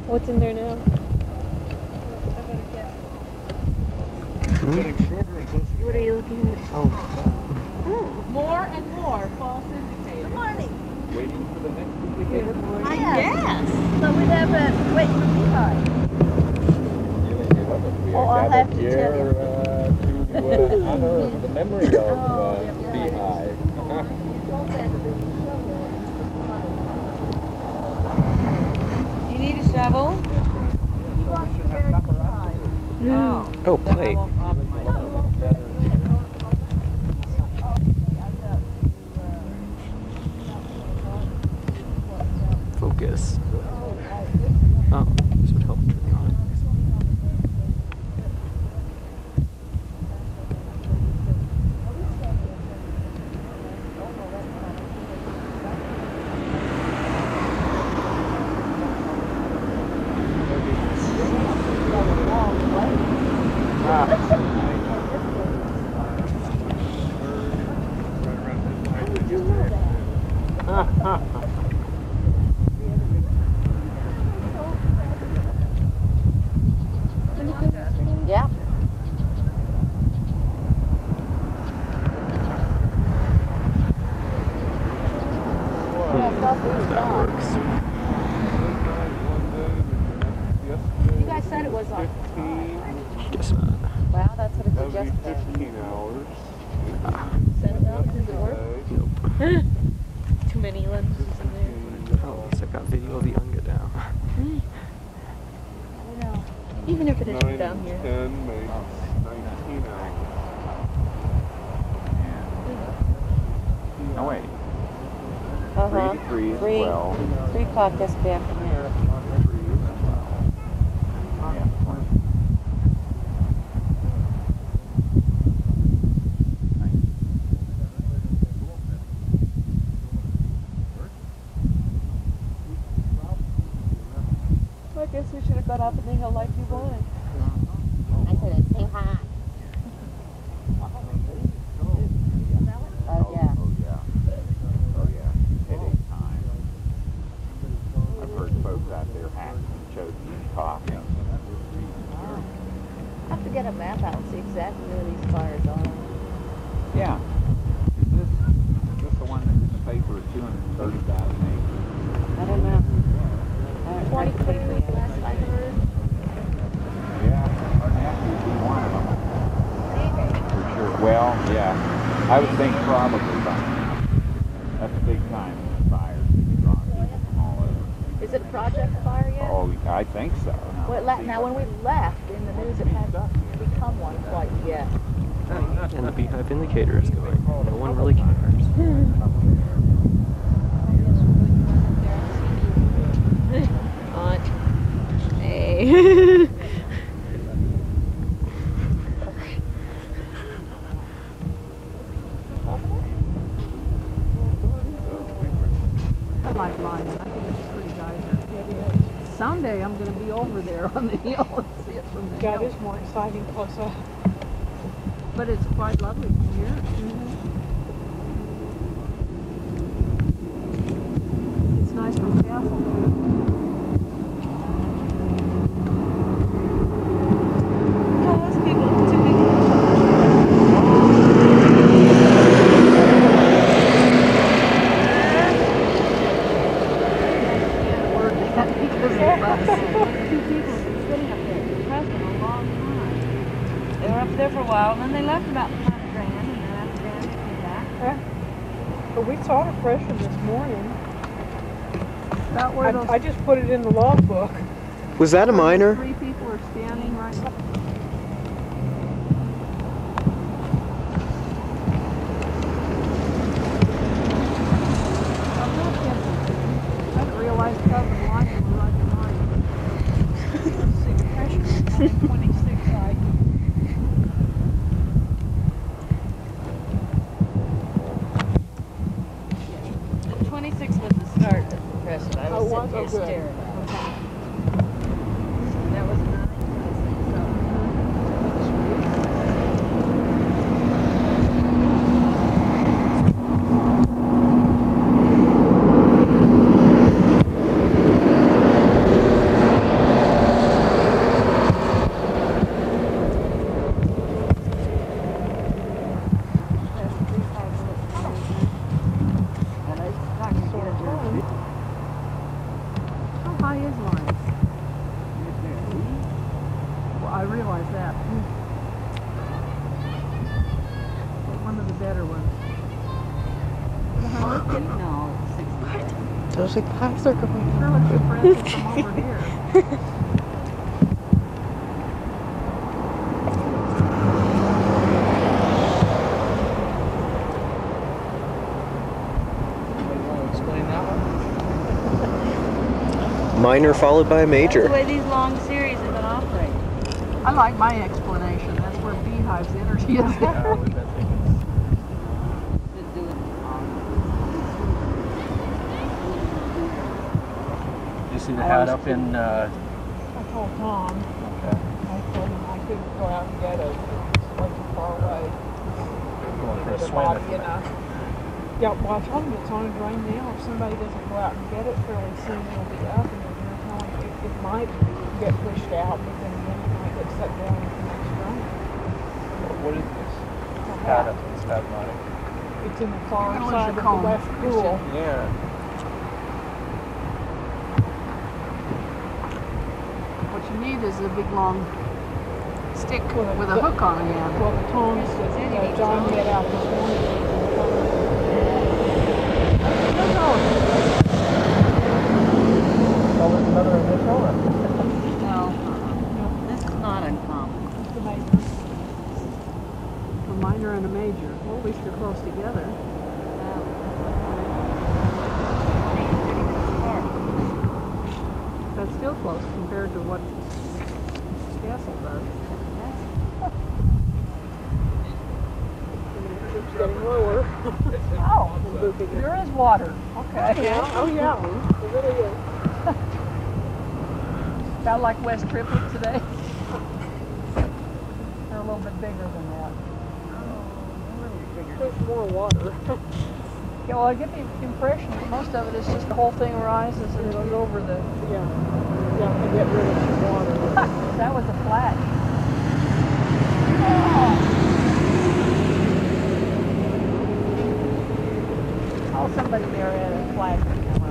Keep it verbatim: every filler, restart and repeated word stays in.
What's in there now? What are you looking at? Oh. Hmm. More and more false indicators. Good morning. Waiting for the next indicator? I guess. So we have a wait for Beehive. Oh, I'll have to here, tell you. Uh, to uh, honor the memory of uh, Oh, yeah, yeah. Beehive. You need a shovel? No. Oh, plate. Focus. Oh, this would help turn it on. Yeah. That works. You guys said it was on. Guess not. Wow, that's what it did yesterday. fifteen hours. Send it out. Does it work? Nope. Too many lenses in there. Oh, at least I've got video of the Unga now. I know. Even if it isn't nine down and here. ten makes nineteen hours. Oh, wait. Uh-huh. Three to three as Three. well. Three o'clock yesterday afternoon. I guess we should have got up and they held like you wanted. I said it's too hot. Oh yeah. Oh, yeah. Oh, yeah. Headache time. I've heard folks out there hacking and choking and coughing. I have to get a map out and see exactly where these fires are. Yeah. Is this, is this the one that's in the paper of two hundred thirty thousand acres? I don't know. I haven't read the paper yet. Last I heard. Yeah, Matthew would be one of them. For sure. Well, yeah. I would think probably, but that's a big time fire. Drawing people from all over. Is it a project fire yet? Oh, I think so. Well, la- now when we left in the news, it hadn't become one quite yet. And the Beehive indicator is going. No one really cares. Aunt. Hey. I like mine. I think it's a pretty geyser. Someday I'm going to be over there on the hill and see it from the Yeah, hill. it is more exciting close up. But it's quite lovely from here. It's nice from Castle. Those people too big. They were up there for a while, and then they left about five grand, and then after that they came back. Yeah. But we saw it freshen this morning. About where I, those I just put it in the logbook. Was that a miner? three people are standing right now. I'm not guessing. I didn't realize Cousin Lyman was right behind me. Let's see, pressure on twenty-six side. twenty-six was the start of the pressure. I Oh, was was? sitting here Oh, good. staring. That was nine. high is Lawrence? Well, I realize that. But one of the better ones. No, sixty. Those like pies are going Sure looks impressive from over here. Minor followed by a That's major. the way these long series have been operating. I like my explanation. That's where Beehive's energy is. Been doing You see the hat up in, uh, I told Tom, okay, I told him I couldn't go out and get it. It's way too far away. going for a The swim. body, you know. Yeah, well, I told him it's on its rain now. If somebody doesn't go out and get it fairly soon, it'll be up. And they're going to tell him it, it might get pushed out, but then again, it might get set down with the next rain. What is this? It's a Hat hat. up in Spasmodic. It's in the far You're gonna lose side your of the comb. left pool. Yeah. What you need is a big long stick with a hook on the end. Well, the tongs that uh, John had out this morning. Oh, there's another initial? No, uh-uh. This is not uncommon. It's the major. A minor and a major. Well, at least you're close together. That's still close compared to what Castle does. It's getting lower. Oh, there is water. Okay. Yeah, oh yeah, it really is. About like West Triplett today. They're a little bit bigger than that. There's more water. Yeah, well, I get the impression that most of it is just the whole thing rises and it goes over the. Yeah, yeah, to get rid of some water. That was a flat. Oh, somebody there had a flag.